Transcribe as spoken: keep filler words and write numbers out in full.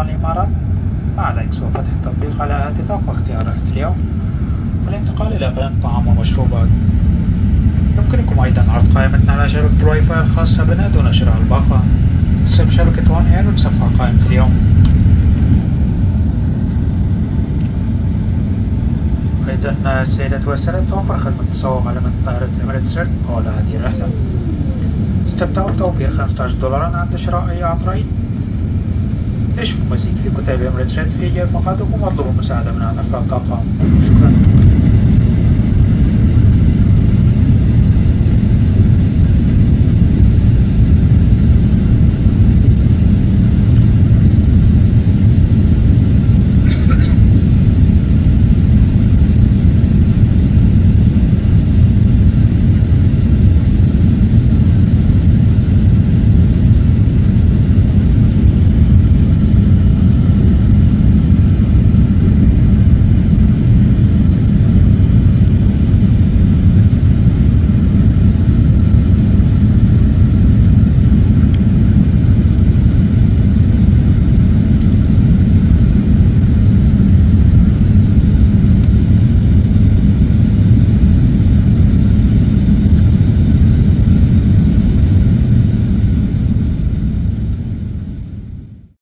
مطار الإمارات. ما عليك سوى فتح التطبيق على هاتفك واختيار رحلة اليوم والانتقال إلى قائمة الطعام والمشروبات. يمكنكم أيضا عرض قائمتنا على شبكة الواي فاي الخاصة بنا دون شراء الباقة. تصف شبكة وان اير وتصفح قائمة اليوم. أيضا السيدات والسادة، توفر خدمة التسوق على من طائرة Emirates طوال هذه الرحلة. تستمتعوا بتوفير خمسة عشر دولارا عند شراء أي عطرين. اشوفوا مزيد في كتاب Emirates في جهة مقاطعكم واطلبوا المساعدة من أفراد الطاقم. شكرا.